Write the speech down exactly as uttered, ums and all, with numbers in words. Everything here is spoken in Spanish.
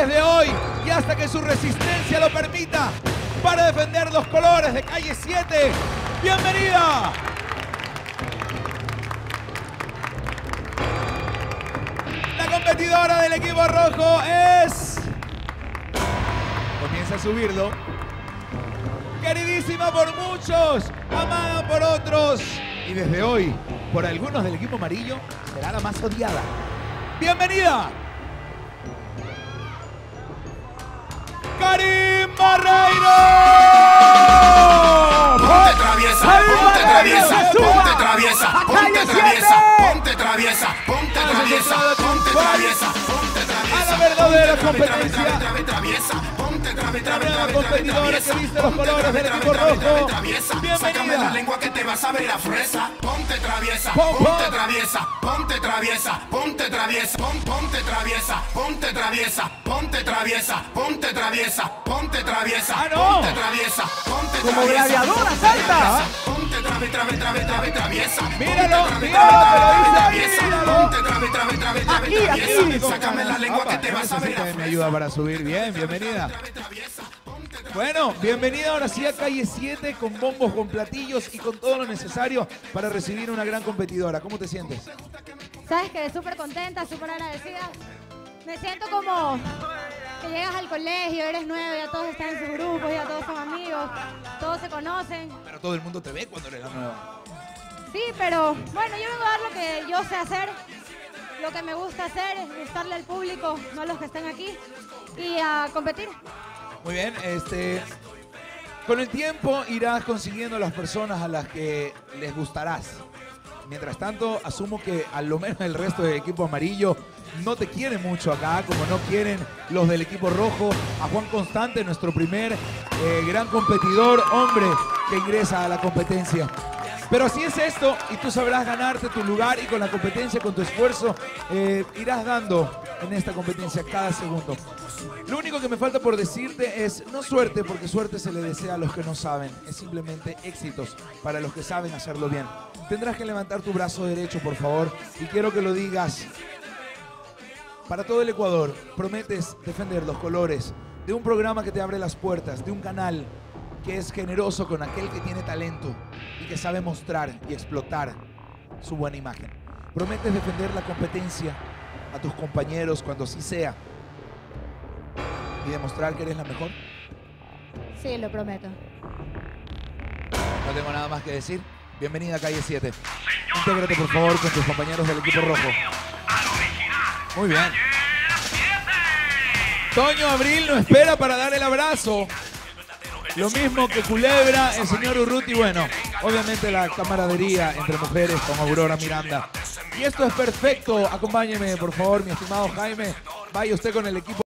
desde hoy y hasta que su resistencia lo permita para defender los colores de Calle siete. ¡Bienvenida! La competidora del equipo rojo es... Comienza a subirlo. Queridísima por muchos, amada por otros. Y desde hoy, por algunos del equipo amarillo, será la más odiada. ¡Bienvenida! ¡Karim Barreiro! Ponte traviesa, ponte traviesa, ponte traviesa, ponte traviesa, ponte traviesa, ponte traviesa, ponte traviesa, ponte traviesa. A la verdadera competencia. Ponte La nueva competidora que viste los colores del equipo rojo. Sácame la Bienvenida. lengua que te vas a ver a fresa. Ponte traviesa, ponte traviesa, ponte traviesa, ponte traviesa, ponte traviesa, ponte traviesa, ponte traviesa, ponte traviesa, ponte traviesa, ¡Ah, no! ponte traviesa, ponte traviesa. Como gladiadora, salta. Ponte trabe, trabe, trabe, trabe, traviesa. Míralo, Ponte míralo, trabe, que lo hice, traviesa. míralo. Ponte trabe, trabe, trabe, trabe, Aquí, traviesa. aquí. Sácame la lengua que te Apa, vas a ver a necesita de mi fresa. ayuda para subir. Bien, bienvenida. Bueno, bienvenida ahora sí a Calle siete con bombos, con platillos y con todo lo necesario para recibir una gran competidora. ¿Cómo te sientes? Sabes que súper contenta, súper agradecida. Me siento como que llegas al colegio, eres nuevo, ya todos están en sus grupos, ya todos son amigos, todos se conocen. Pero todo el mundo te ve cuando eres la nueva. Sí, pero bueno, yo vengo a dar lo que yo sé hacer, lo que me gusta hacer, es gustarle al público, no a los que están aquí, y a competir. Muy bien, este, con el tiempo irás consiguiendo las personas a las que les gustarás. Mientras tanto, asumo que a lo menos el resto del equipo amarillo no te quieren mucho acá, como no quieren los del equipo rojo. A Juan Constante, nuestro primer eh, gran competidor, hombre, que ingresa a la competencia. Pero así es esto, y tú sabrás ganarte tu lugar y con la competencia, con tu esfuerzo, eh, irás dando en esta competencia cada segundo. Lo único que me falta por decirte es no suerte, porque suerte se le desea a los que no saben. Es simplemente éxitos para los que saben hacerlo bien. Tendrás que levantar tu brazo derecho, por favor, y quiero que lo digas para todo el Ecuador. Prometes defender los colores de un programa que te abre las puertas, de un canal que es generoso con aquel que tiene talento y que sabe mostrar y explotar su buena imagen. Prometes defender la competencia a tus compañeros cuando así sea y demostrar que eres la mejor. Sí, lo prometo. No tengo nada más que decir. Bienvenida a Calle siete. Intégrate por favor con tus compañeros del equipo rojo. Muy bien. Toño Abril no espera para dar el abrazo. Lo mismo que Culebra, el señor Urruti. Bueno, obviamente la camaradería entre mujeres con Aurora Miranda. Y esto es perfecto. Acompáñeme, por favor, mi estimado Jaime. Vaya usted con el equipo.